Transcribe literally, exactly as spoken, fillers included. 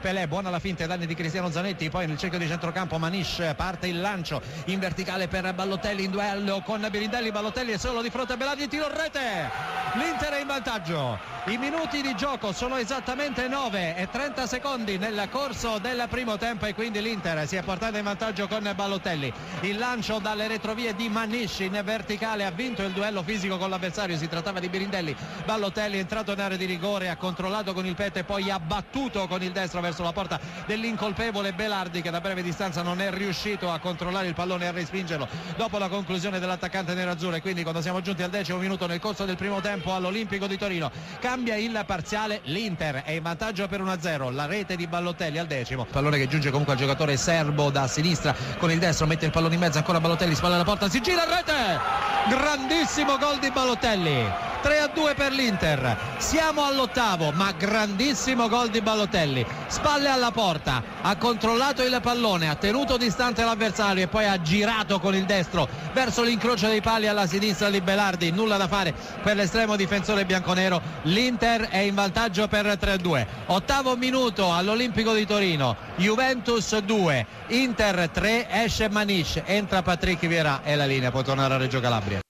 Pelé, buona la finta ai danni di Cristiano Zanetti, poi nel cerchio di centrocampo Manish, parte il lancio in verticale per Balotelli in duello con Birindelli, Balotelli è solo di fronte a Belardi, tiro in rete, l'Inter è in vantaggio. I minuti di gioco sono esattamente nove e trenta secondi nel corso del primo tempo e quindi l'Inter si è portata in vantaggio con Balotelli. Il lancio dalle retrovie di Manish in verticale ha vinto il duello fisico con l'avversario, si trattava di Birindelli. Balotelli è entrato in area di rigore, ha controllato con il petto e poi ha battuto con il destro verso la porta dell'incolpevole Belardi, che da breve distanza non è riuscito a controllare il pallone e a respingerlo dopo la conclusione dell'attaccante nerazzurro. E quindi quando siamo giunti al decimo minuto nel corso del primo tempo all'Olimpico di Torino cambia il parziale, l'Inter è in vantaggio per uno a zero, la rete di Balotelli al decimo, pallone che giunge comunque al giocatore serbo da sinistra con il destro, mette il pallone in mezzo, ancora Balotelli, spalla alla porta, si gira a rete, grandissimo gol di Balotelli, tre a due per l'Inter, siamo all'ottavo ma grandissimo gol di Balotelli, spalle alla porta, ha controllato il pallone, ha tenuto distante l'avversario e poi ha girato con il destro verso l'incrocio dei pali alla sinistra di Belardi, nulla da fare per l'estremo difensore bianconero, l'Inter è in vantaggio per tre a due. Ottavo minuto all'Olimpico di Torino, Juventus due, Inter tre, esce Manish, entra Patrick Vieira e la linea può tornare a Reggio Calabria.